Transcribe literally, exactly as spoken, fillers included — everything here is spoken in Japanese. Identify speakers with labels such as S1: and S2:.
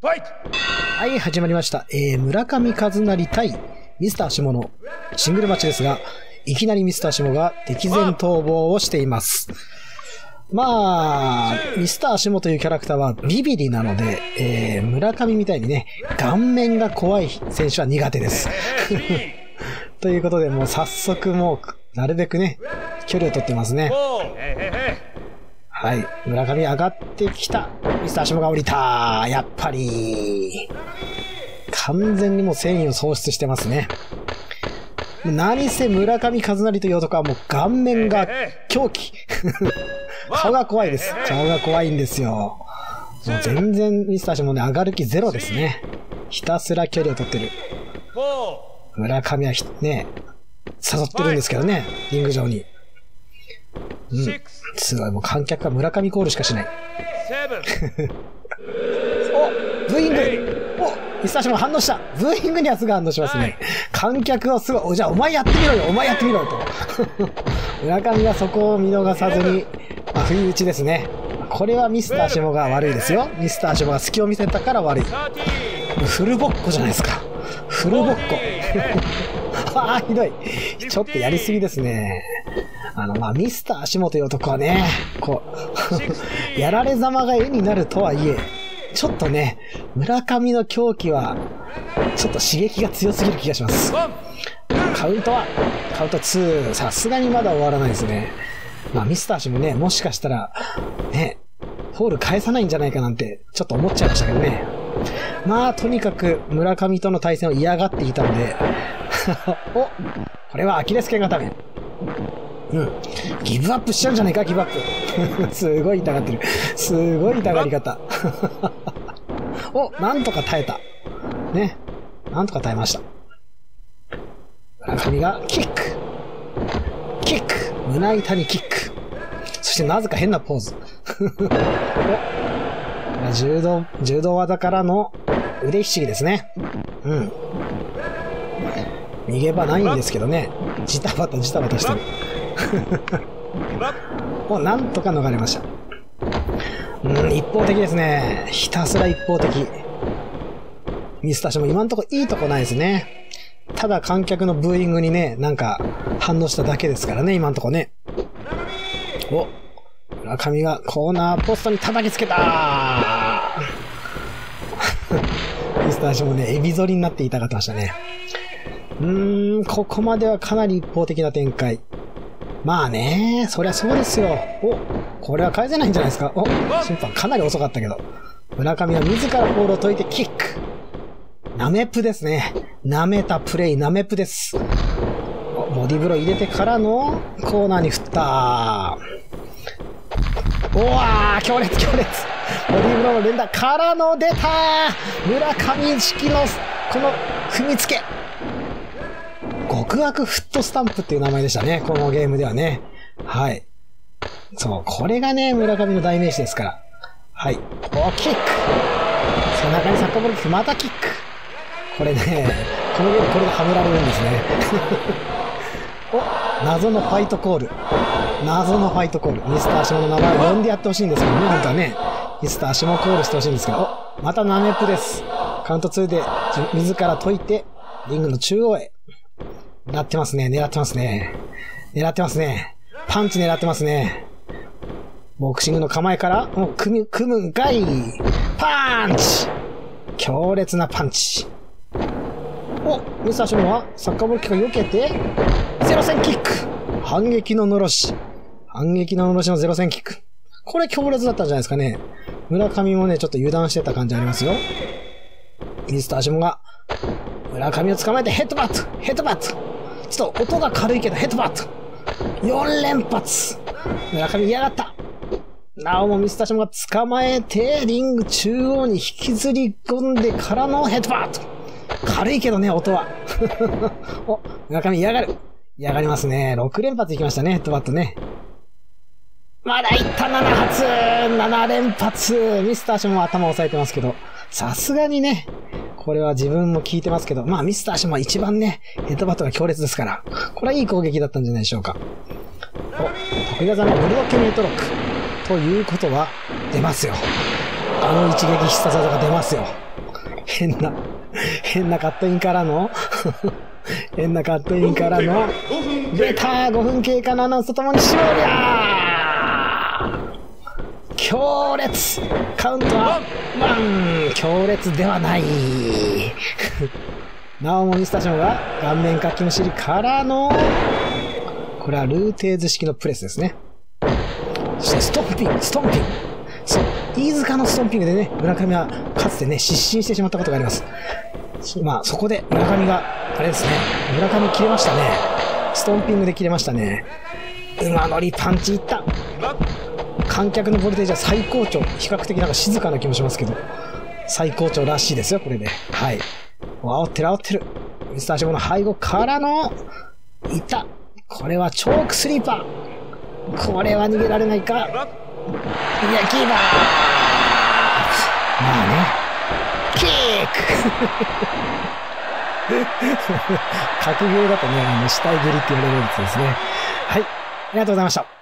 S1: はい、始まりました。えー、村上和成対ミスター下のシングルマッチですが、いきなりミスター下が敵前逃亡をしています。まあ、ミスター下というキャラクターはビビリなので、えー、村上みたいにね、顔面が怖い選手は苦手です。ということで、もう早速もう、なるべくね、距離を取ってますね。はい。村上上がってきた。ミスター下が降りた。やっぱり。完全にもう繊維を喪失してますね。何せ村上和成という男はもう顔面が狂気。顔が怖いです。顔が怖いんですよ。もう全然ミスター下もね、上がる気ゼロですね。ひたすら距離を取ってる。村上はね、誘ってるんですけどね、リング上に。うん。すごい、もう観客は村上コールしかしない。お、ブーイング。お、ミスター下が反応した。ブーイングにはすぐ反応しますね。観客をすごい、お、じゃあお前やってみろよ、お前やってみろよと。村上はそこを見逃さずに、まあ、不意打ちですね。これはミスター下が悪いですよ。ミスター下が隙を見せたから悪い。フルボッコじゃないですか。フルボッコ。ああ、ひどい。ちょっとやりすぎですね。あの、まあ、ミスター下という男はね、こう、やられざまが絵になるとはいえ、ちょっとね、村上の狂気は、ちょっと刺激が強すぎる気がします。カウントは、カウントに、さすがにまだ終わらないですね。まあ、ミスター下もね、もしかしたら、ね、フォール返さないんじゃないかなんて、ちょっと思っちゃいましたけどね。まあ、とにかく村上との対戦を嫌がっていたんで、お、これはアキレス腱固め。うん。ギブアップしちゃうんじゃないか、ギブアップ。すごい痛がってる。すごい痛がり方。お、なんとか耐えた。ね。なんとか耐えました。村上がキック。キック。胸板にキック。そしてなぜか変なポーズ。お、柔道、柔道技からの腕ひしぎですね。うん。逃げ場ないんですけどね。ジタバタジタバタしてる。もうなんとか逃れました。うん、一方的ですね。ひたすら一方的。ミスター下も今んとこいいとこないですね。ただ観客のブーイングにね、なんか反応しただけですからね、今んとこね。お、村上がコーナーポストに叩きつけた。ミスター下もね、エビ反りになって痛がってましたね。うーん、ここまではかなり一方的な展開。まあね、そりゃそうですよ。お、これは返せないんじゃないですか。お、審判かなり遅かったけど。村上は自らボールを解いてキック。ナメプですね。舐めたプレイ、ナメプです。ボディブロー入れてからのコーナーに振った。おわー、強烈強烈。ボディブローの連打からの出たー。村上式のこの踏みつけ。極悪フットスタンプっていう名前でしたね。このゲームではね。はい。そう、これがね、村上の代名詞ですから。はい。お、キック。背中にサッカーボールキック、またキック。これね、このゲームこれではめられるんですね。お、謎のファイトコール。謎のファイトコール。ミスター下の名前を呼んでやってほしいんですけどね、本当はね。ミスター下コールしてほしいんですけど、お、またナメプです。カウントにで自ら解いて、リングの中央へ。狙ってますね。狙ってますね。狙ってますね。パンチ狙ってますね。ボクシングの構えから、もう組む、組むんかい。パンチ強烈なパンチ。お、ミスター下はサッカーボールキックを避けて、ゼロ戦キック。反撃ののろし。反撃ののろしのゼロ戦キック。これ強烈だったんじゃないですかね。村上もね、ちょっと油断してた感じありますよ。ミスター下が、村上を捕まえてヘッドバットヘッドバットちょっと音が軽いけどヘッドバットよん連発村上嫌がったなおもミスター下が捕まえてリング中央に引きずり込んでからのヘッドバット軽いけどね、音は。お、村上嫌がる嫌がりますね。ろく連発いきましたね、ヘッドバットね。まだいったなな発なな連発ミスター下も頭を押さえてますけど、さすがにね、これは自分も聞いてますけど、まあミスター下も一番ね、ヘッドバットが強烈ですから、これはいい攻撃だったんじゃないでしょうか。お、得意技のブルドッケメイトロック。ということは、出ますよ。あの一撃必殺技が出ますよ。 変な、変なカットインからの、変なカットインからの、出たー !ご 分経過のアナウンスとともに勝利やー強烈カウントはワン強烈ではないなおもミスターションが顔面かきむしりからの、これはルーテーズ式のプレスですね。そしてストンピング、ストンピング。そう、飯塚のストンピングでね、村上はかつてね、失神してしまったことがあります。まあ、そこで村上が、あれですね、村上切れましたね。ストンピングで切れましたね。馬乗りパンチいった。観客のボルテージは最高潮。比較的なんか静かな気もしますけど、最高潮らしいですよ、これで。はい。煽ってる煽ってる。ミスターショーの背後からの、いった。これはチョークスリーパー。これは逃げられないか。いや、キーパーまあね。キック格ゲーだとね、あの、死体蹴りって言われるやつですね。はい。ありがとうございました。